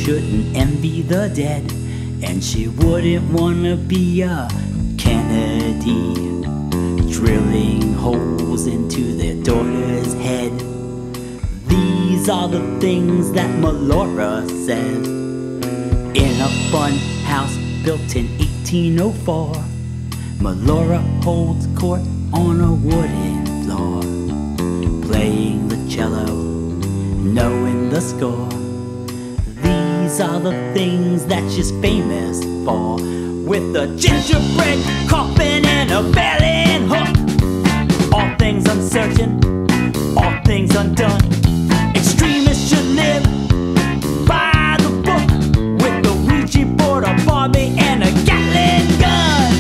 shouldn't envy the dead, and she wouldn't wanna be a Kennedy, drilling holes into their daughter's head. These are the things that Melora says. In a fun house built in 1804, Melora holds court on a wooden floor, playing the cello, knowing the score. These are the things that she's famous for, with a gingerbread coffin and a violin hook. All things uncertain, all things undone. Extremists should live by the book, with a Ouija board, a Barbie, and a Gatling gun.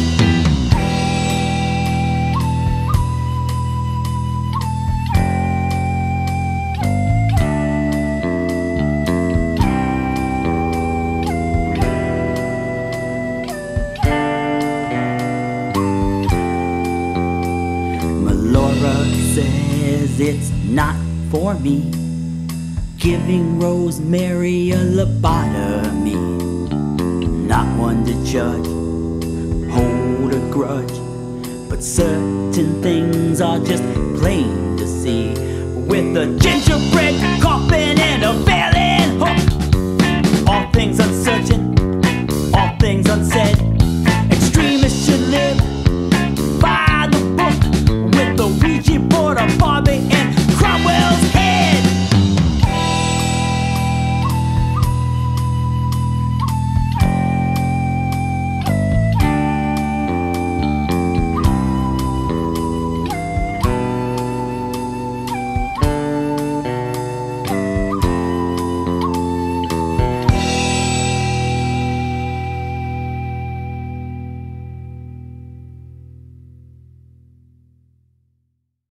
Melora says it's not for me, giving Rosemary a lobotomy. Not one to judge, hold a grudge, but certain things are just plain to see. With a ginger